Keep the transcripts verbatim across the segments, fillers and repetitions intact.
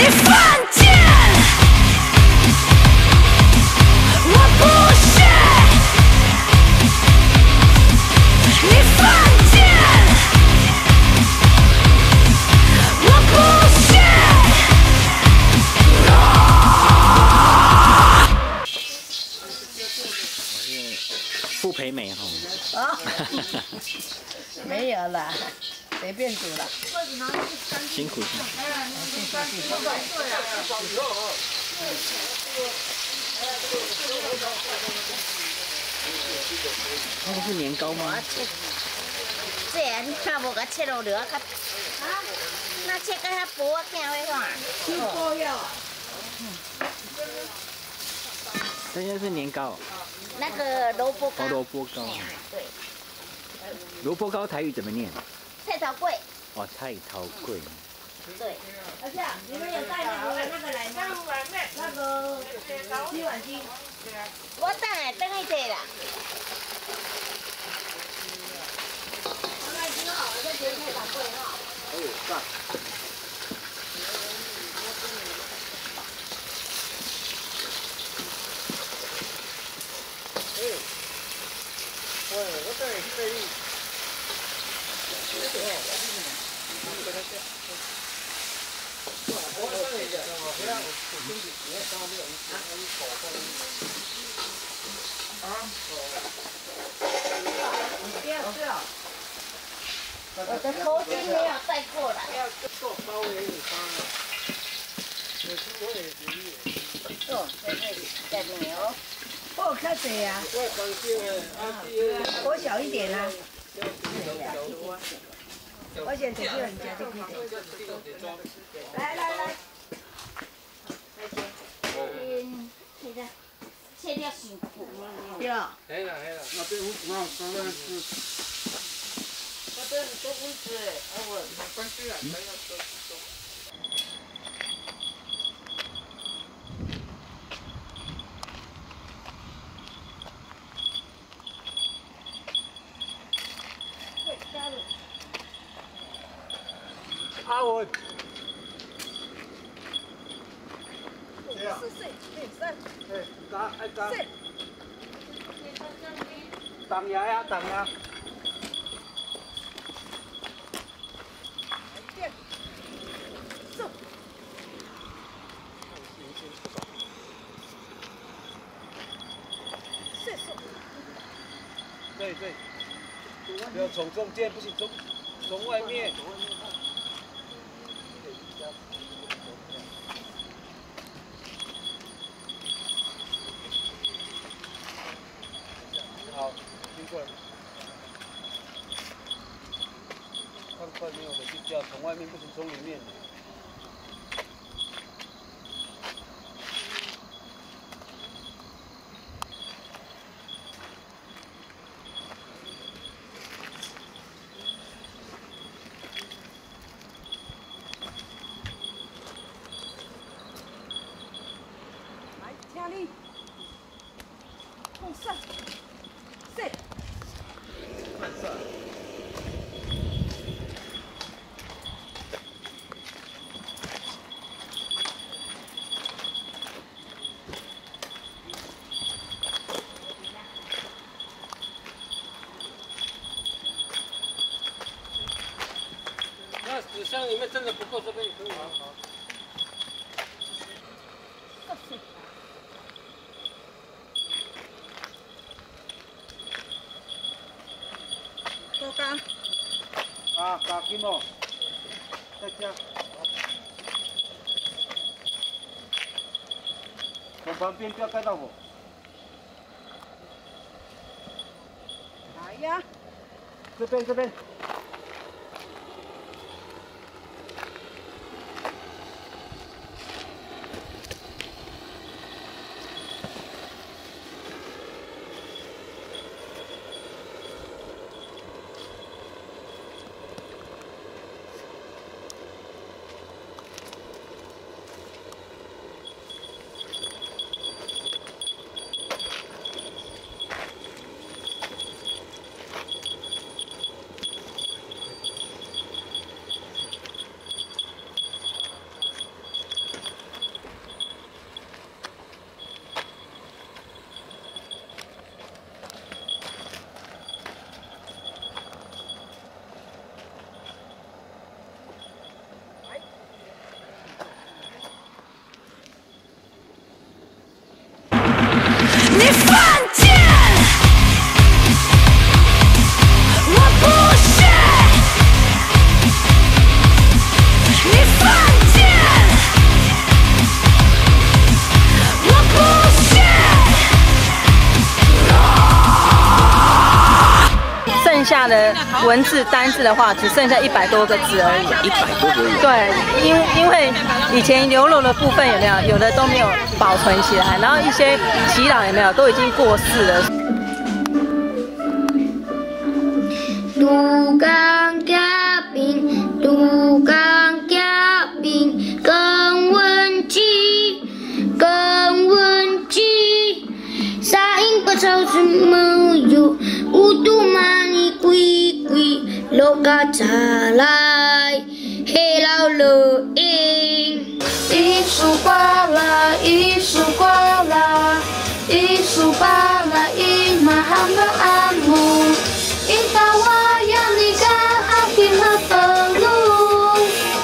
傅培梅哈。 啊，没有啦，随便煮了。 辛苦辛苦。那个是年糕吗？ 这啊，你若无甲切落了，较啊，那切甲较薄，我惊会看。 吃锅药。 这些是年糕。 那个萝卜糕。 哦，萝卜糕。 对。 萝卜糕台语怎么念？ 菜头粿。 哦，菜头粿。 对。 而且你们有带那个那个来吗？那个洗碗机。 我等下等一下啦。 那已经好了，再学菜头粿哈。 哎呦，赞。哎，喂，我等下去带你。 不要笑。 我的头巾没有带过来。哦，在这里，在这里哦。 哦，较济啊。我小一点啊。我先直接人家就可以。来来来。 嗯，那个切掉辛苦。 对。 嘿啦嘿啦，那边有那当然是。那边很多位置哎，啊我没关系啦，咱要走走。阿文。 四岁，对三。 对，打爱打。挡牙呀，挡牙。 变。走。射手。 对对。不要从中间，不行，从从外面。好，听过来。看快没有的就叫从外面，不行从里面。 来，听你。放上。set。 慢上。那纸箱里面真的不够，这边也可以吗？好。 多干。 啊，打金哦，再加。从旁边不要盖到我。 来呀。 这边这边。 下的文字单字的话，只剩下一百多个字而已。 一百多个字。 对，因因为以前流落的部分有没有，有的都没有保存起来，然后一些耆老有没有都已经过世了。 杜江家兵，杜江家兵，更闻鸡，更闻鸡。沙鹰不超出没有，乌杜玛尼龟龟，罗嘎查来，黑老乐音。一束巴拉，一束巴拉，一束巴拉，一马哈马阿姆。Intawa yang nikah hakim perlu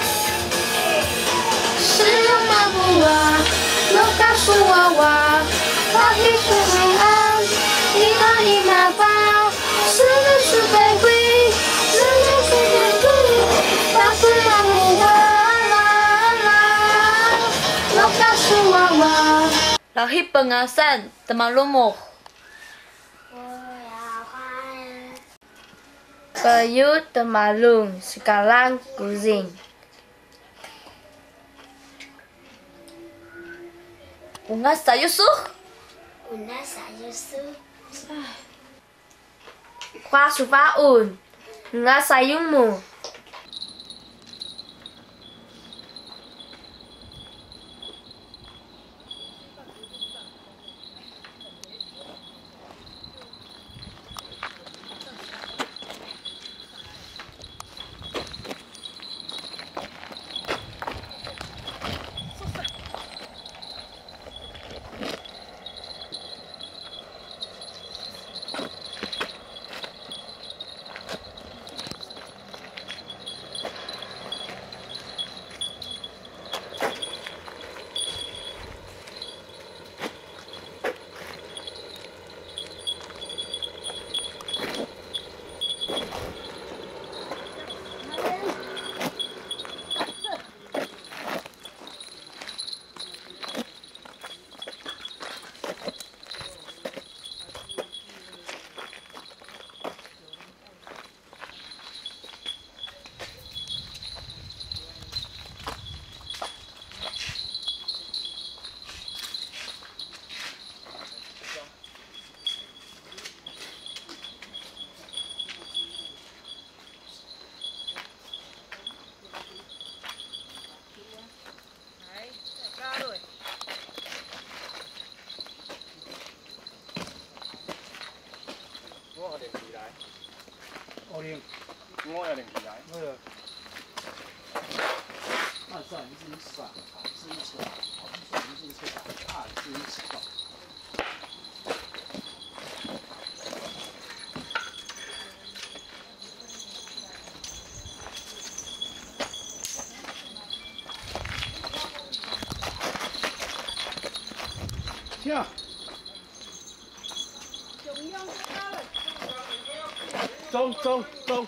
Selama buah Loka suawa Lagi suhuan Ina ina pa Sulu subai kui Sulu subai kui Tapi amu wala Loka suawa Lahir pengasan Temalumuh Kayu temalung sekarang kucing. Bunga sayusu? Bunga sayusu. Khoa sufaun. Bunga sayungmu. Yeah. 走走走。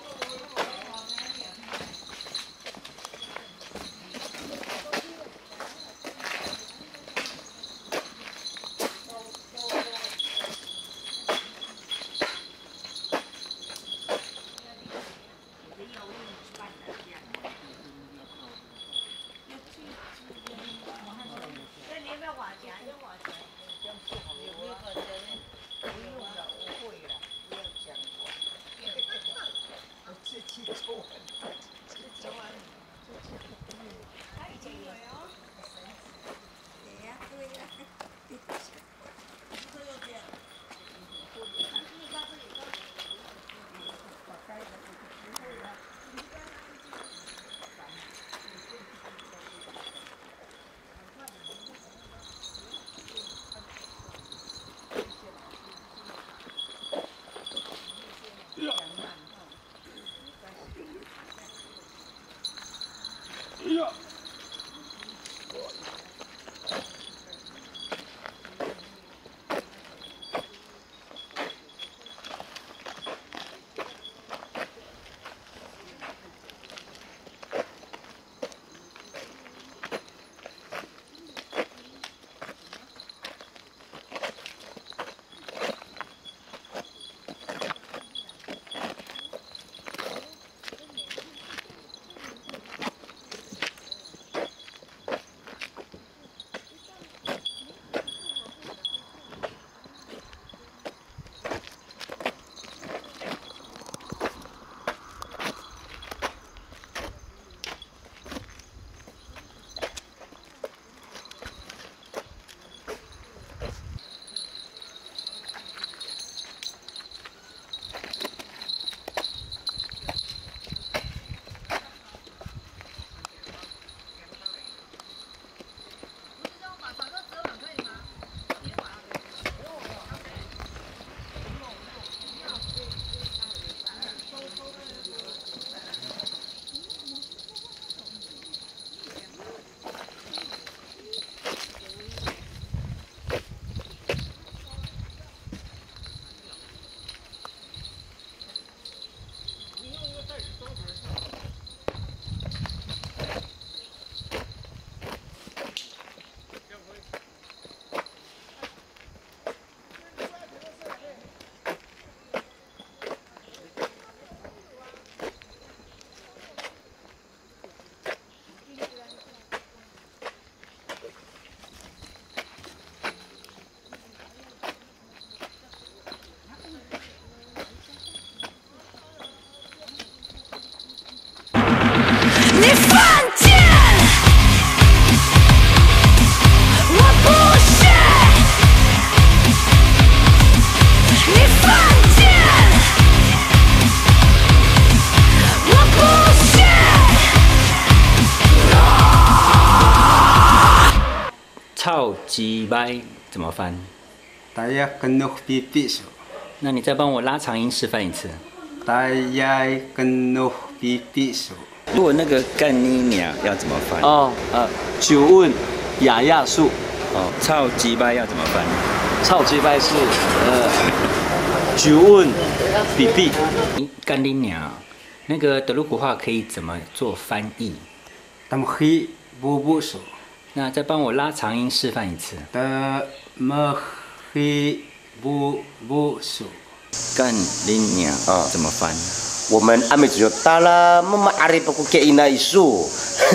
超级掰怎么翻？ 大家跟我比比手。 那你再帮我拉长音示范一次。 大家跟我比比手。 如果那个干你娘要怎么翻？ 哦，呃，久问雅雅树。 哦，超级掰要怎么翻？ 超级掰是呃，久问比比。 干你娘，那个德鲁古话可以怎么做翻译？ 他们黑不不手。 那再帮我拉长音示范一次。 他们黑不不手。 干你娘啊，怎么翻？ 我们阿美族就达拉妈妈阿里不给伊那一束。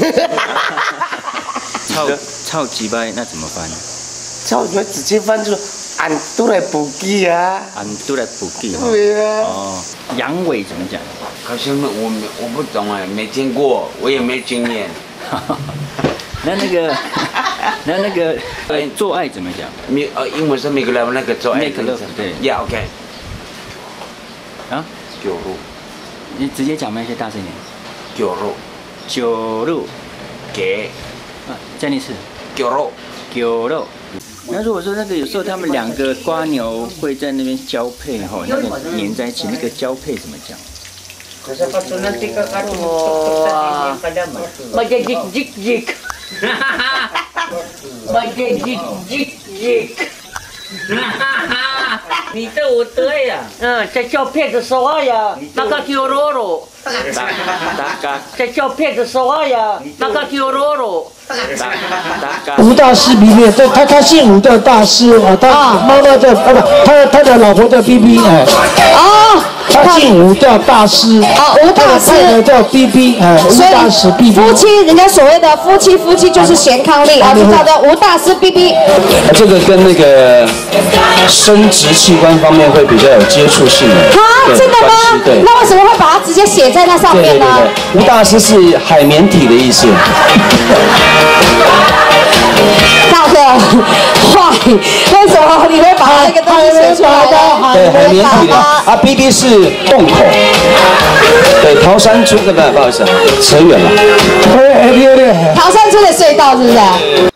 超超级掰那怎么翻？ 超级掰直接翻就是俺都来补给啊。 俺都来补给。 对啊。 哦，阳痿怎么讲？ 好像我没我不懂哎，没听过，我也没经验。 那那个，那那个，呃，做爱怎么讲？ 没呃，英文是 make love 那个做爱。 make love 对。 Yeah OK。 啊？ 酒肉。 你直接讲慢一些，大声一点。 酒肉。 酒肉。 给。 啊，再念一次。 酒肉。 酒肉。那如果说那个有时候他们两个瓜牛会在那边交配哈，那个粘在一起，那个交配怎么讲？ 哇，macam jik jik jik, macam jik jik jik， 你对我对呀，嗯，在交配的时候呀，那个叫肉肉，在交配的时候呀，那个叫肉肉。 吴大师 B B， 对，他他姓吴的大师啊，他妈妈叫啊不，他他的老婆叫 B B 哎。 哦。 他姓吴叫大师。 哦，吴大师。 他的叫 B B 哎，吴大师 B B。 夫妻，人家所谓的夫妻，夫妻就是贤伉俪啊，就叫做吴大师 B B。 这个跟那个生殖器官方面会比较有接触性的。 啊，真的吗？ 对。 那为什么会把它直接写在那上面呢？ 对对对，吴大师是海绵体的意思。 大哥，坏，为什么你会把那个东西写出来呢？ 对，海绵体的啊 ，B B 是洞口。对，桃山村的不不好意思，扯远了。 桃山村的隧道是不是？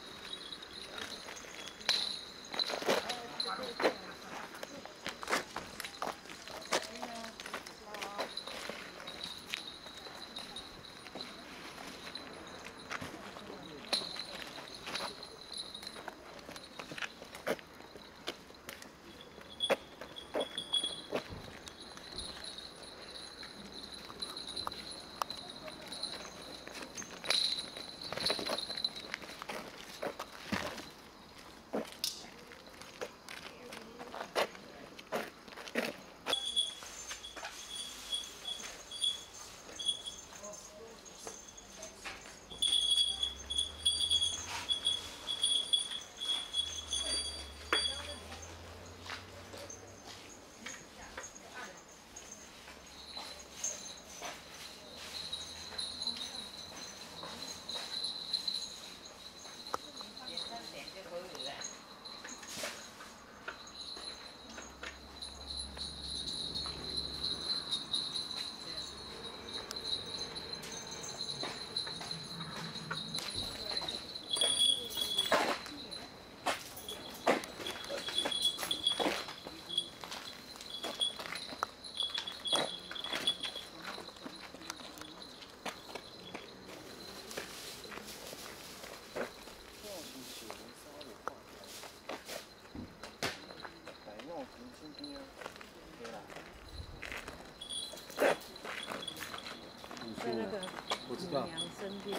在那个娘身边。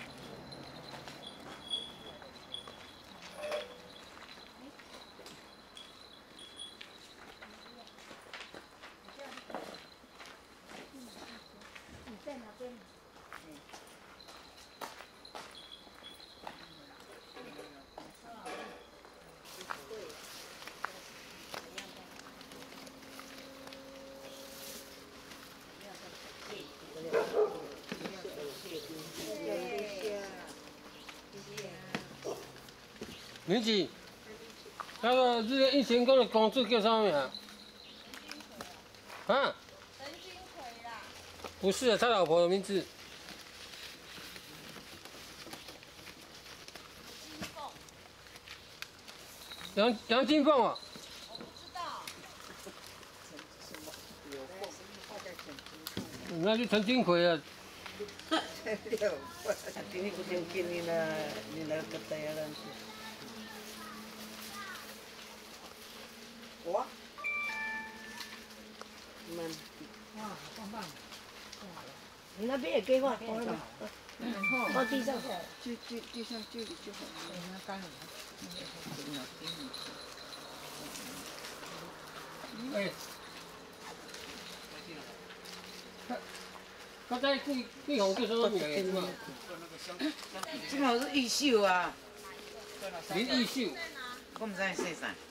你在哪边？ 林子，那个日月一贤宫的公主叫什么名？啊？陈君奎啦。不是，他老婆的名字。 杨杨金凤啊。那就陈金奎啊。 Ini kucing kini na nila katayaran. Wah. Man. Wah, bang bang. 你那边也给我，放地上，就就就像这里就好。那干了， 哎，刚才贵贵红就说名嘛， 这个是艺秀啊， 林艺秀， 我唔知係寫啥。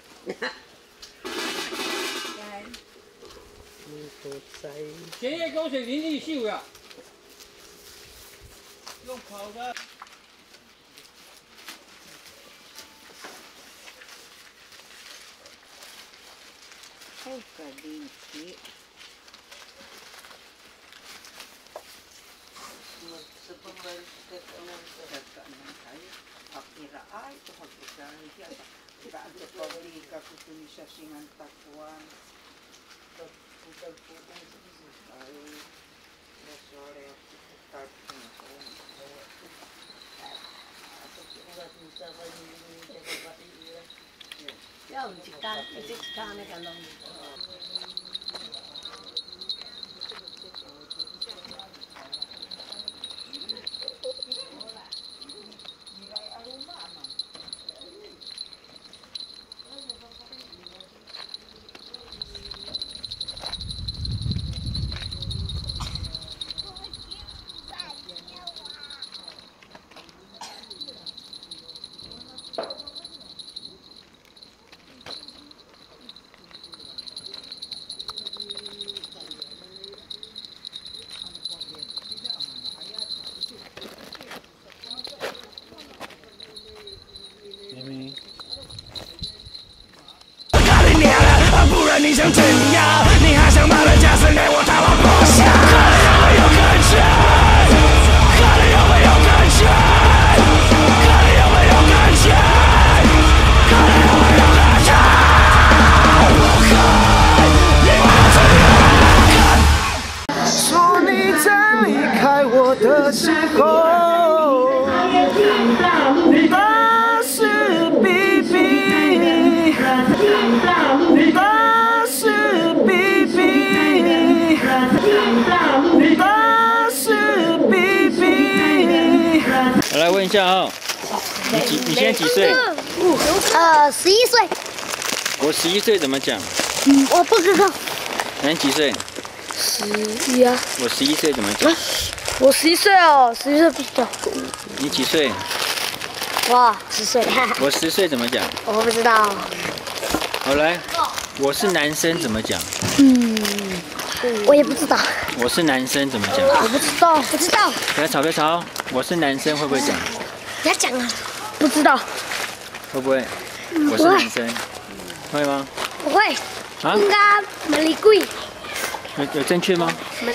前夜公选林艺秀呀。 用跑的。 好个灵气。Sebenarnya kita menceritakan saya, akhirnya ay itu kita dia tidak ada pabrik aku Indonesia singan takuan, bukan bukan saya, sore aku tak要唔一間一隻間呢個窿。 不然你想怎样？你还想把人家生给我他妈放下？看你有没有感觉？看你有没有感觉？看你有没有感觉？看你有没有感觉？我看你们怎样？说你在离开我的时候，大是比比。大是比比，大是比比。 我来问一下啊、哦，你几？你现在几岁？ 呃，十一岁。 我十一岁怎么讲？ 嗯，我不知道。 那你几岁？ 十一啊。 我十一岁怎么讲？ 我十一岁哦，十一岁不知道。 你几岁？ 哇，十岁。 我十岁怎么讲？ 我不知道。 好来，我是男生怎么讲？ 嗯，我也不知道。 我是男生怎么讲？ 我不知道，不知道。 不要吵，不要吵。我是男生会不会讲？ 不要讲啊。不知道。 会不会？ 嗯、 我是男生，会吗？ 不会。 啊？ 应该蛮离贵。 有有正确吗？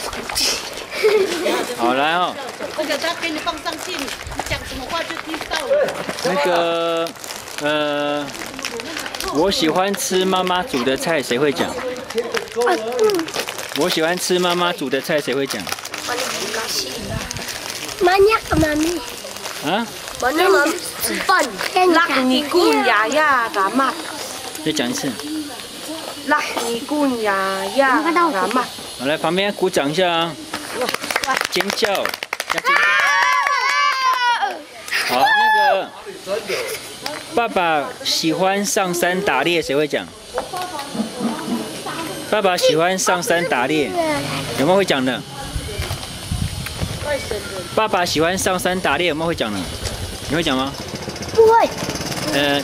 好来哦。 那个他给你放上去，你讲什么话就听到了。 那个，呃。我喜欢吃妈妈煮的菜，谁会讲？我喜欢吃妈妈煮的菜，谁会讲？ 妈呀，妈咪。 啊？ 妈呀，妈咪吃饭。 拉尼姑呀呀嘎嘛。 再讲一次。 拉尼姑呀呀嘎嘛。 好，来旁边鼓掌一下啊！尖叫，要尖叫。好，那个。爸爸喜欢上山打猎，谁会讲？爸爸喜欢上山打猎，有没有会讲的？爸爸喜欢上山打猎，有没有会讲的？你会讲吗？ 不会。 呃。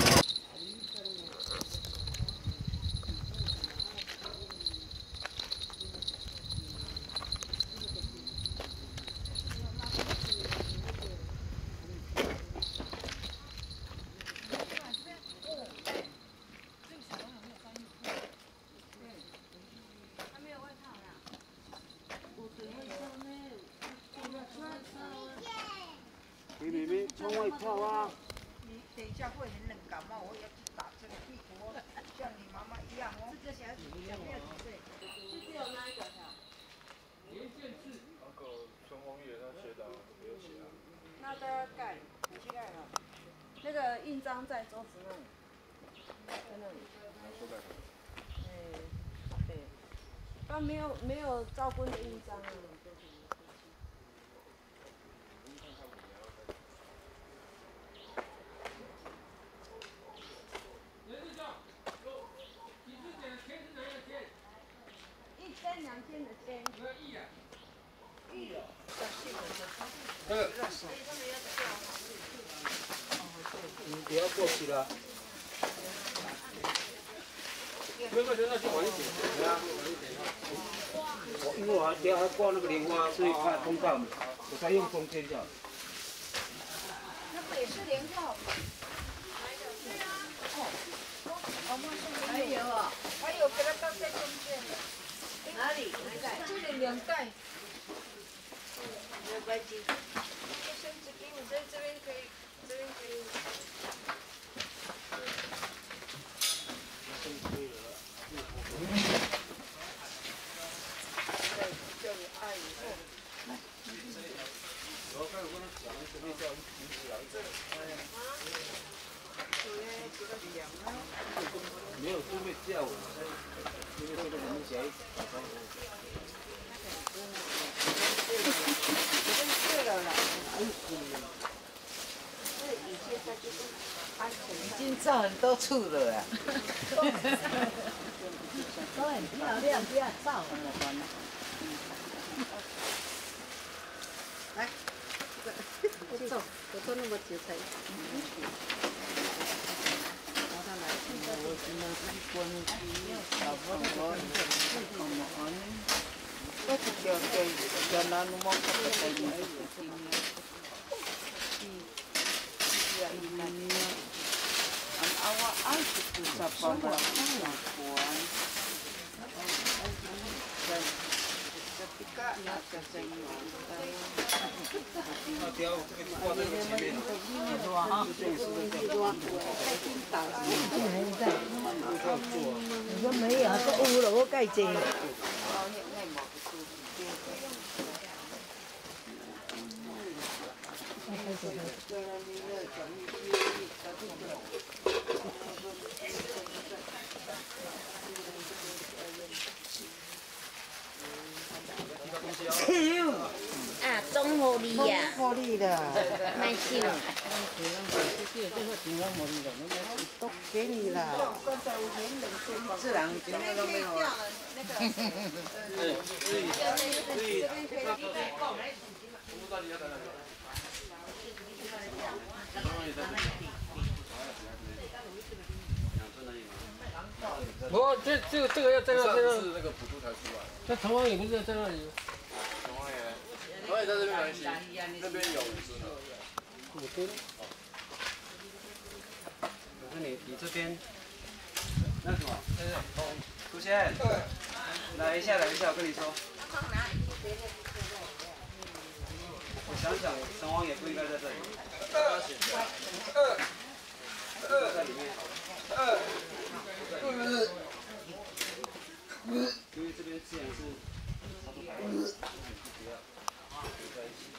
妹妹，穿外套啊！ 你等一下会很冷感冒，我要去打针。 像你妈妈一样哦。这个小小没有几岁，就只有那一个哈。 连线制。 那个春红叶他写的没有写啊。 那都要盖，膝盖了。那个印章在桌子那里，在那里。 说盖。 哎，对。他没有没有赵坤的印章啊。一千两千的千。亿哦。 这个。你不要过去了。没有，那就晚一点。对啊，晚一点。我因为我还等下还挂那个莲花，所以怕通告，我再用中间就好。 那个也是莲花。还有啊，还有给它放在中间。哪里？这里两袋。没关系。卫生纸给你在这边可以，这边可以。叫你阿姨哦。 我看我跟他讲，准备叫名字来着。 没有准备叫我，因为这个东西。 对了啦，已经造很多处了呀。都很漂亮，不要造。来，我走，我走那么久才。我是叫叫叫那弄么个在里面。An awak aku tu siapa nak puan. Dan ketika nak kesini. 那等下我这个就挂在这个前面。 你说没有，这污了我盖这。 啊，中火力呀， 火力的， 蛮新。 都给你了。自然今天都没有了。 对，所以所以。 不，这这个这个要在那这个。 是那个普渡才出来。 那城隍爷不是在那里？ 城隍爷，城隍爷在这边还行，那边有真的。 古墩。我看你你这边。那什么？出现。来一下，来一下，我跟你说。我想想，城隍爷不应该在这里。在里面好了。因为这边自然是差不多白的，不要在一起。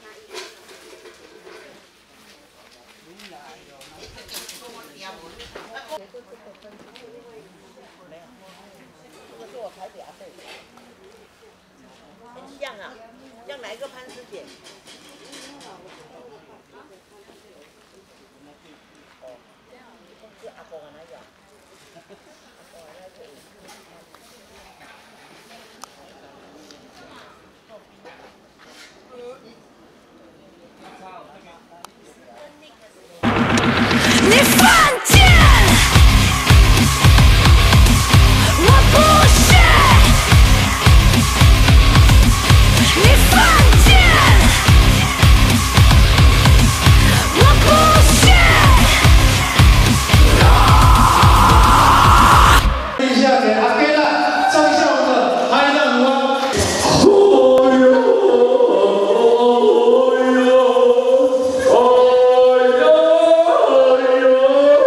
这个是我台北阿伯，很像啊，像哪一个潘师姐？哦，是阿公的那个。 你犯贱！我不屑！你犯贱！我不屑！ 一下给阿贝拉唱一下我们的海南湾。哦哟，哦哟，哦哟。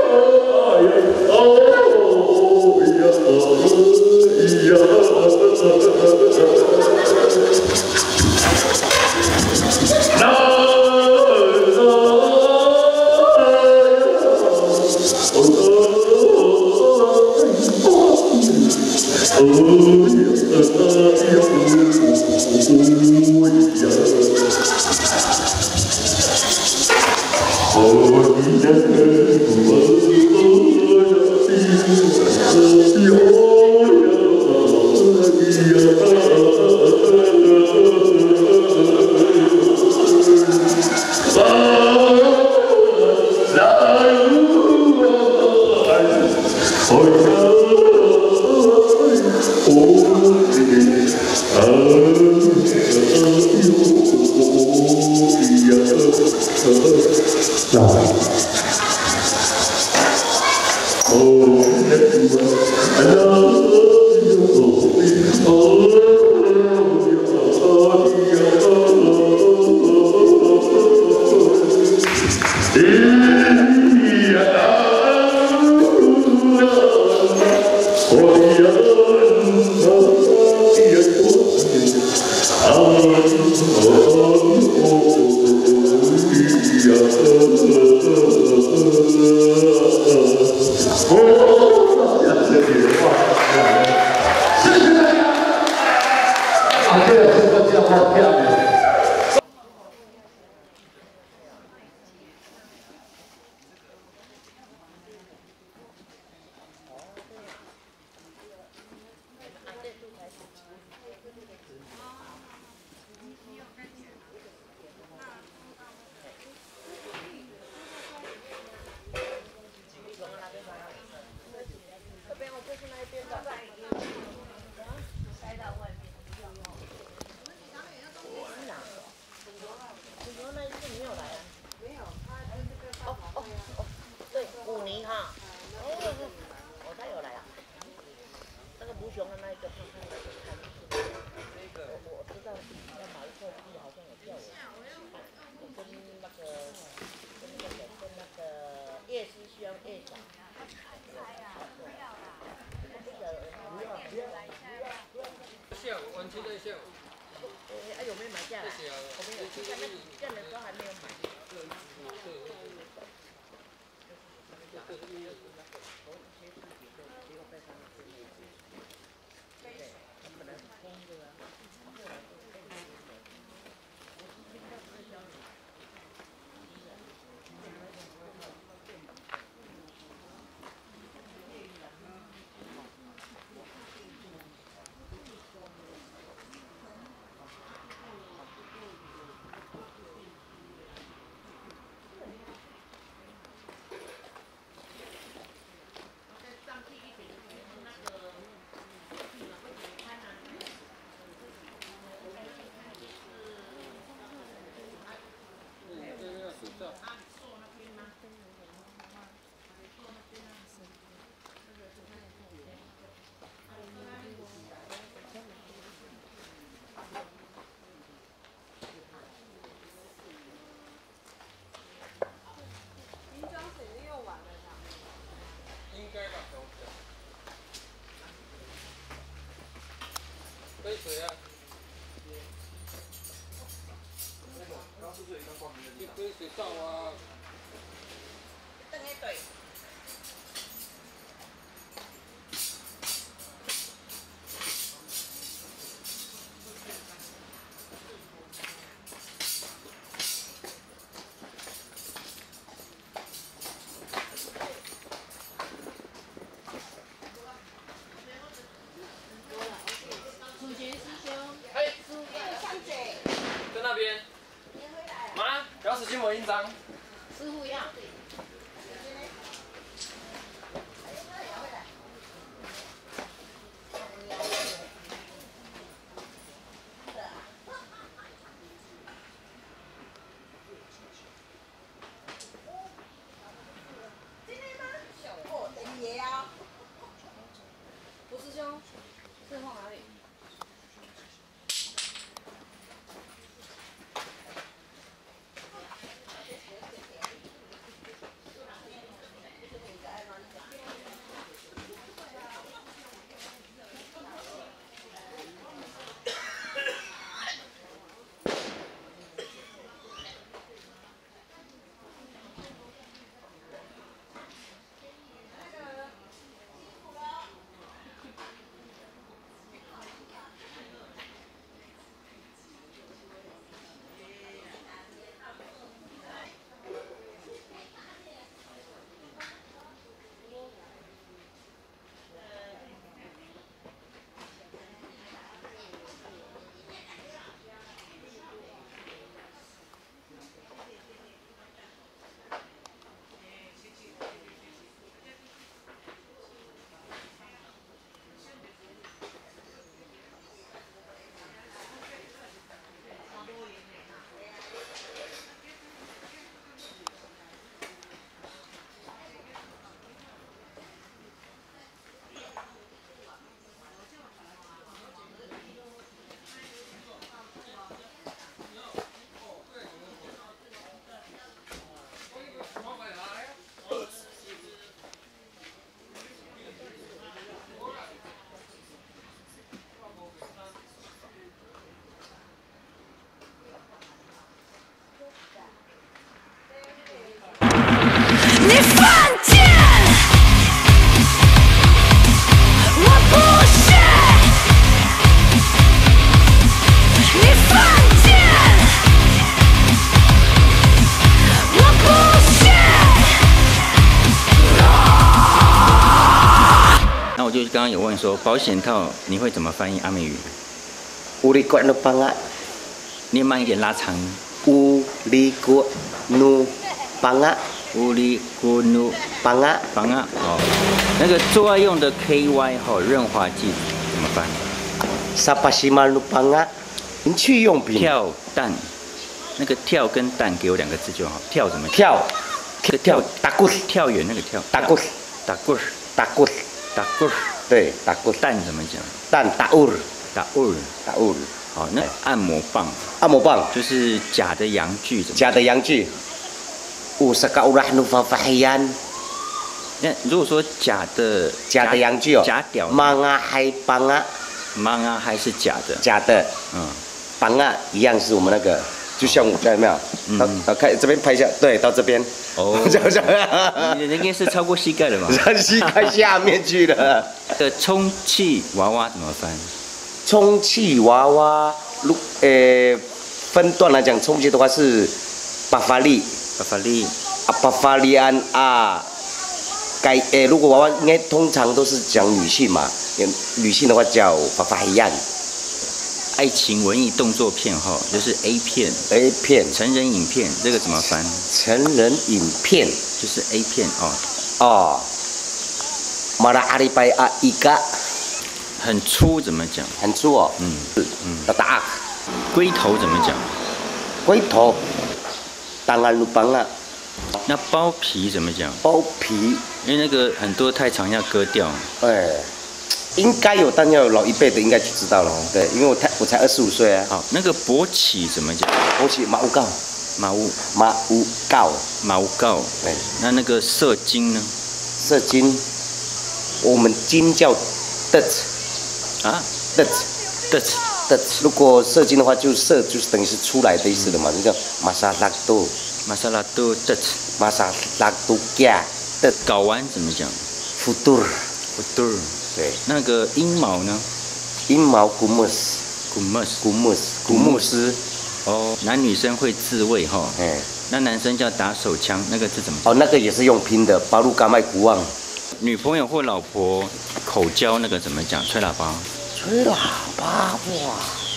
杯水啊，一杯水倒啊。 等下对。 主角师兄。 你犯贱，我不屑。你犯贱，我不屑。 那我就刚刚有问说，保险套你会怎么翻译阿美语？ 乌里瓜努邦啊， 念慢一点，拉长。 乌里瓜努邦啊。 乌里咕努邦啊邦啊，哦，那个做爱用的 K Y 哈润滑剂怎么翻？ 沙巴西马努邦啊，情趣用品。 跳蛋，那个跳跟蛋给我两个字就好。跳怎么跳？ 跳跳打滚，跳远那个跳。 打滚， 打滚， 打滚， 打滚。 对，打滚。 蛋怎么讲？ 蛋打乌， 打乌， 打乌。 好，那按摩棒， 按摩棒就是假的阳具怎么？ 假的阳具。Usakaurahnufafahian。 那如果说假的假的阳具哦， 假屌 ，manga hai banga ，manga还是假的， 假的， 嗯 ，banga一样是我们那个，就像我看有没有？到到看这边拍一下，对，到这边， 哦， 这样这你应该是超过膝盖了嘛？ 膝盖下面去了。 的充气娃娃怎么翻？ 充气娃娃，如呃分段来讲，充气的话是巴法利。 巴法利啊，巴法利安啊，该诶，如果娃娃应该通常都是讲女性嘛，女性的话叫巴法利安。 爱情文艺动作片哈，就是 A 片 ，A 片， 成人影片，这个怎么翻？ 成人影片就是 A 片哦。 哦，马拉阿里拜阿伊嘎， 很粗怎么讲？ 很粗哦。 嗯嗯，大大。 龟头怎么讲？ 龟头。当然鲁邦啊， 那包皮怎么讲？ 包皮， 因为那个很多太长要割掉。 哎，应该有，但要有老一辈的应该就知道了。对，因为我才我才二十五岁啊。 好，那个勃起怎么讲？ 勃起马乌告， 马乌马乌告， 马乌告。 对， 那那个射精呢？ 射精，我们精叫 dut 啊 dut dut。 如果射精的话，就射就是等于是出来的意思了嘛，就叫马萨拉多， 马萨拉多的， 马萨拉多加的。 睾丸怎么讲？ 福杜尔， 福杜尔。对，那个阴毛呢？ 阴毛古穆斯， 古穆斯， 古穆斯，古穆斯。 哦，男女生会自慰哈。 哎， 那男生叫打手枪，那个字怎么？ 哦，那个也是用拼的，巴鲁嘎麦古旺。 女朋友或老婆口交那个怎么讲？吹喇叭。 吹喇叭哇，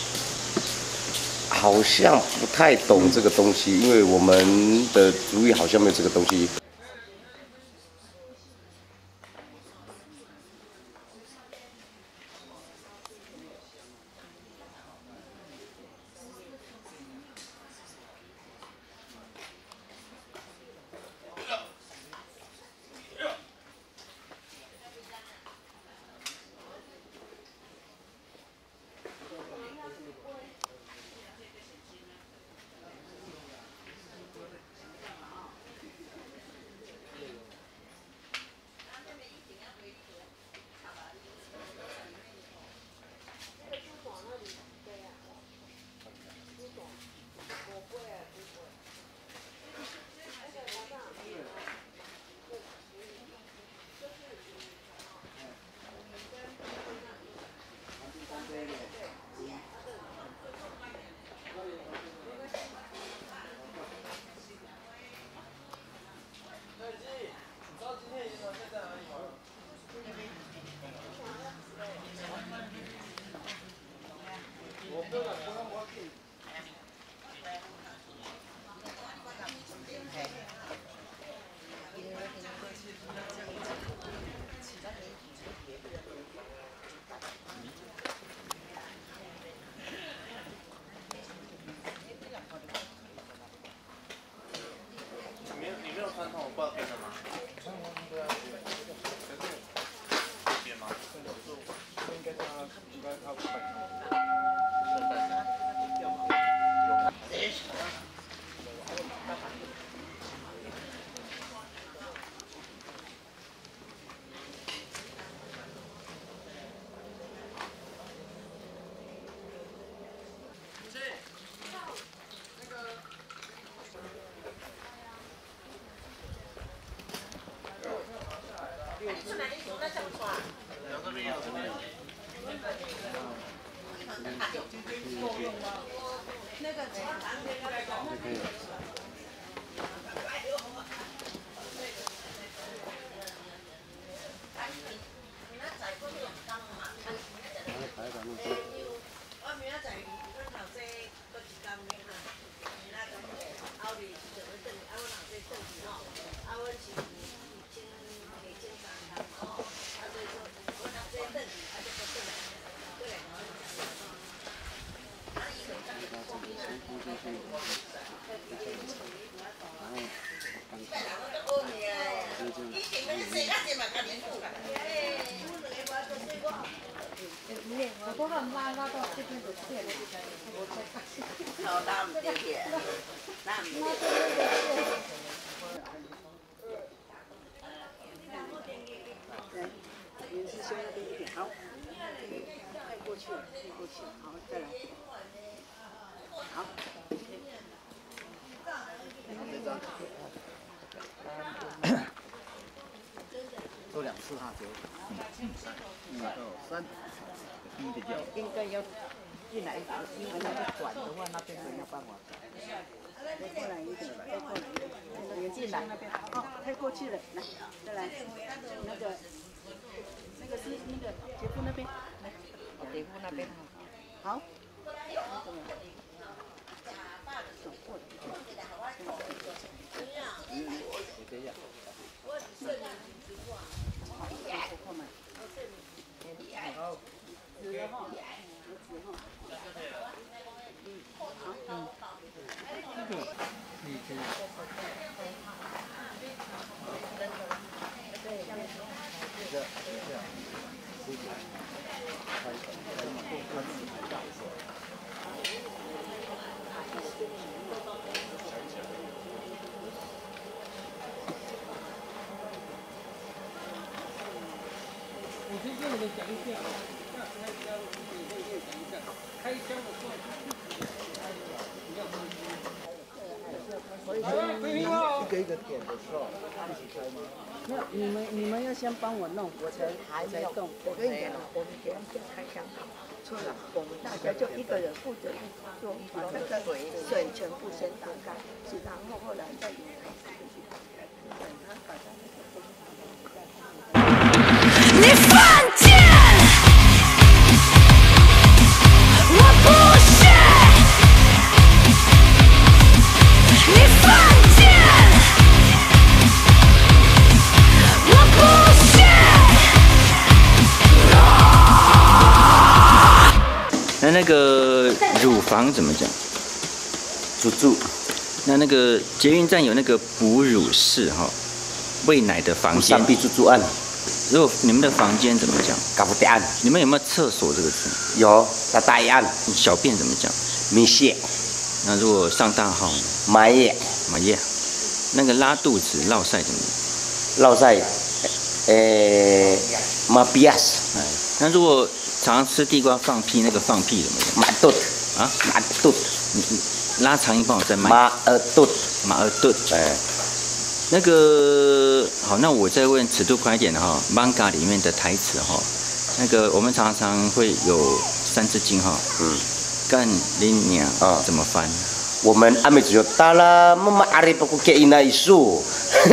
好像不太懂这个东西，因为我们的族语好像没有这个东西。 做两次哈，就嗯，一二三，低的脚。应该要进来一点，因为那个转的话，那边没有办法转。再过来一点，再过来一点，也进来那边。好，太过去了，来，再来，那个，那个是那个姐夫那边，来，姐夫那边，好。走过来。嗯，这样。 我先跟你们讲一下，那开箱我会讲一下，开箱的时候一个一个点的时候一起开吗？没有，你们你们要先帮我弄，我才还才动。我跟你讲，我们给人家开箱好，错了，我们大家就一个人负责做，把那个水水全部先打开，然后后来再用开始去打开，等他把它。你犯贱！我不屑！你犯贱！我不屑！ 那那个乳房怎么讲？ 乳住。 那那个捷运站有那个哺乳室哈，喂奶的房间。 三 B 住住案。 如果你们的房间怎么讲？ 搞不案。 你们有没有厕所这个字？ 有，大大案。 小便怎么讲？ 米蟹。 那如果上大号？ 马叶。 马叶。那个拉肚子、落塞怎么讲？落塞，呃，马比亚斯。 哎，那如果常常吃地瓜放屁，那个放屁怎么讲？ 马肚啊， 马肚。 你你拉长音帮我再慢。 马尔肚。 马尔肚。哎。那个好，那我再问尺度宽一点的哈 ，manga 里面的台词哈，那个我们常常会有三字经哈，嗯，干你娘啊，怎么翻？ 我们阿美只有达拉妈妈阿里不过给伊那一束，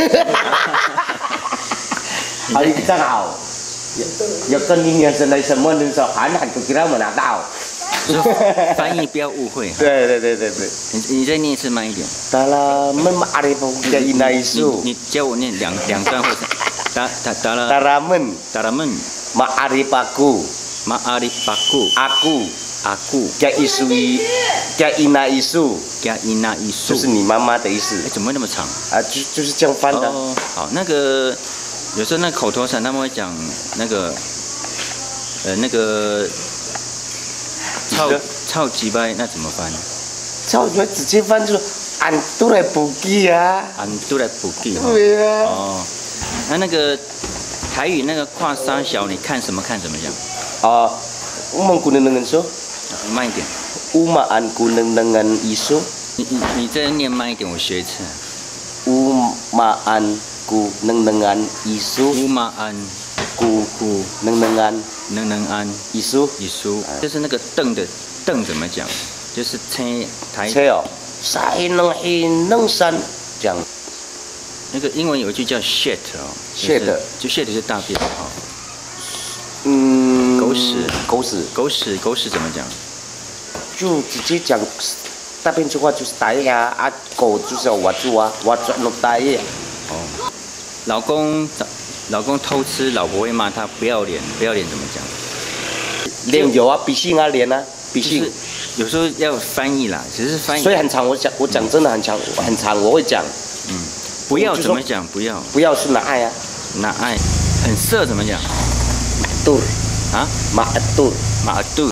阿里真好，有跟你娘生来什么人说喊喊就给他们拿到。 翻译不要误会。 对对对对对， 你你再念一次慢一点。 达拉们阿里不给伊那一束。 你教我念两两段或者达达达拉。 达拉们达拉们马阿里巴古马阿里巴古阿古阿古加一束一加伊那一束加伊那一束， 就是你妈妈的意思。 哎，怎么会那么长？ 啊，就就是这样翻的。 哦，好，那个有时候那口头禅他们会讲那个呃那个。操操鸡掰，那怎么翻？ 操鸡掰直接翻就是俺都来补给啊， 俺都来补给。 对啊。 哦，那那个台语那个跨三小，你看什么看怎么讲？ 啊，我们古能能说， 慢一点。 乌马安古能能安一说。 你你你再念慢一点，我学一次。 乌马安古能能安艺术。 古马安。 古古能能安能能安艺术艺术，就是那个凳的凳怎么讲？就是车台。 车哦，塞能黑能山这样。 那个英文有一句叫 shit 哦 ，shit 就 shit 是大便哦。 嗯。 狗屎， 狗屎， 狗屎，狗屎怎么讲？ 就直接讲大便的话就是大呀，啊狗就是要挖住啊，挖住弄大呀。 哦，老公老公偷吃，老婆会骂他不要脸，不要脸怎么讲？ 脸有啊，比心啊，脸啊，比心。 有时候要翻译啦，只是翻译。 所以很长，我讲我讲真的很长很长，我会讲。 嗯。不要怎么讲？不要。 不要是拿爱啊。 拿爱。很色怎么讲？ 杜。 啊？ 马杜。 马杜。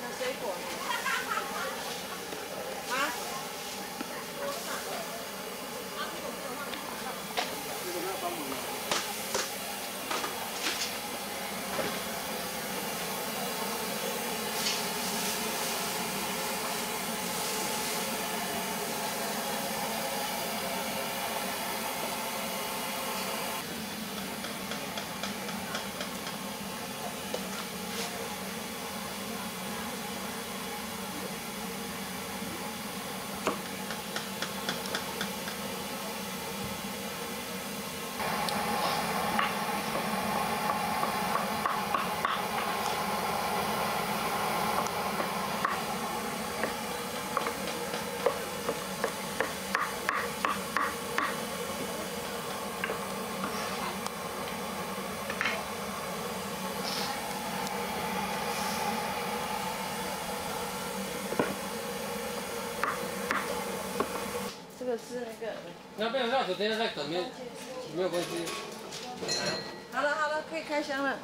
这个是那个。 那边绕着等下再等面，没有关系。 好了好了，可以开箱了。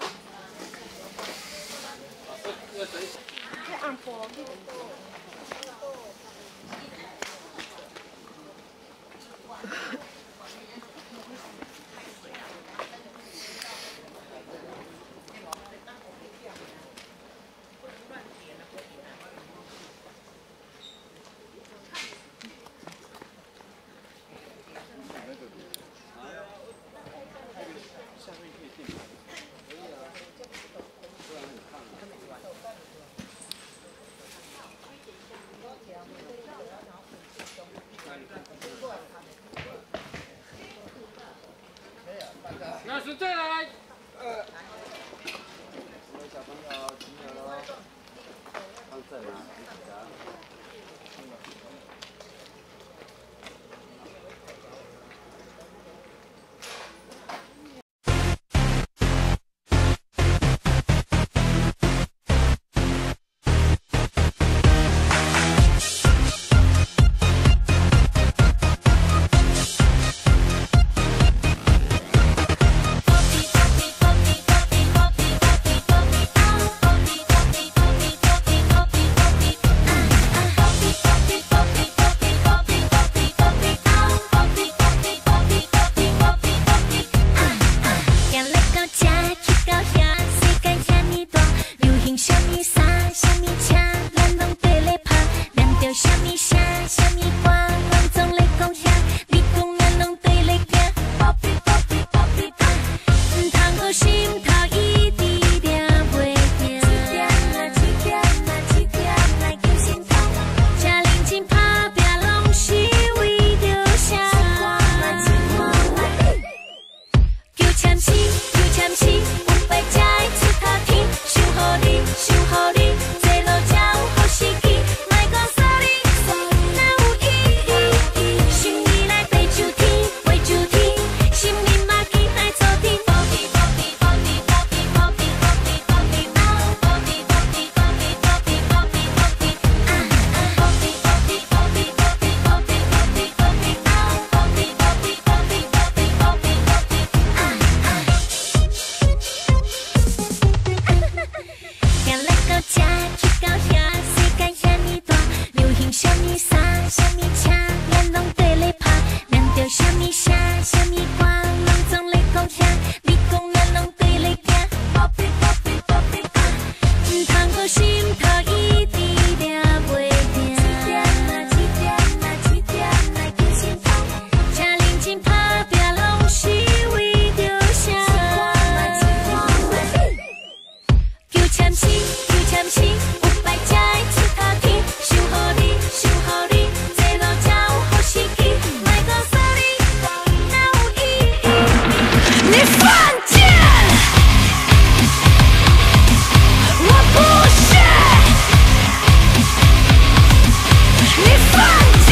要等一下。 要按波。 那是再来。 呃。小朋友，停了喽。放正啊，别紧张。 你犯贱，我不屑。你犯贱，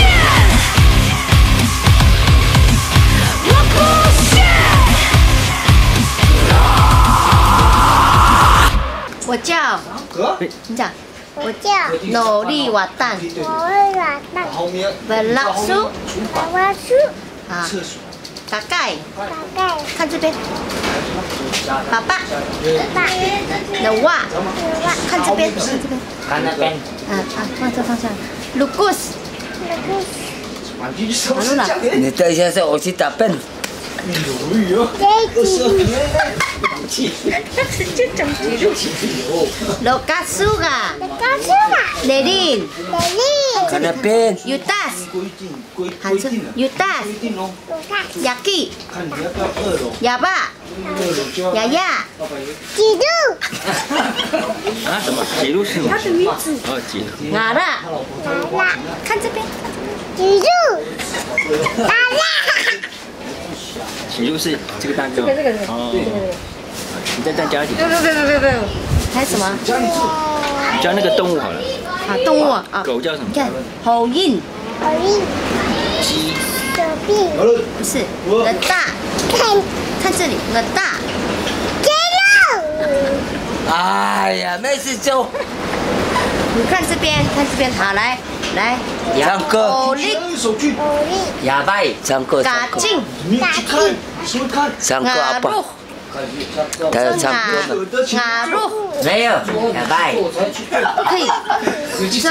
我不屑。 我叫，你讲， 我叫努力瓦蛋， 我会瓦蛋， 本老鼠， 我挖树， 啊，大概， 大概看这边，爸爸， 爸， 的袜，看这边，看这边， 看那边。 啊啊，放这放下。卢古斯，马路了。 你等一下，我去打笨。 罗卡苏嘎，雷琳， 看那边。 尤达斯，喊出尤达斯，雅基，哑巴，雅雅， 记录。 啊？什么？记录是吗？ 他的名字。 哦，记录。 哪了？看这边。 记录。打啦。 记录是这个大哥。 这个这个这个。 哦。你再再加一点。 不不不不不不。还有什么？ 加那个动物好了。 啊，动物啊。 狗叫什么？ 你看，猴印。 猴印。 鸡。 手臂。 不是，个大。 看， 看这里，个大。 记录。 哎呀，没事就。 你看这边，看这边，好来来。 唱歌。 偶力。 偶力。 哑巴。唱歌。 嘎进。 嘎进。 唱歌阿爸。他要唱歌吗？ 雅路。 没有，哑巴。 可以。你说。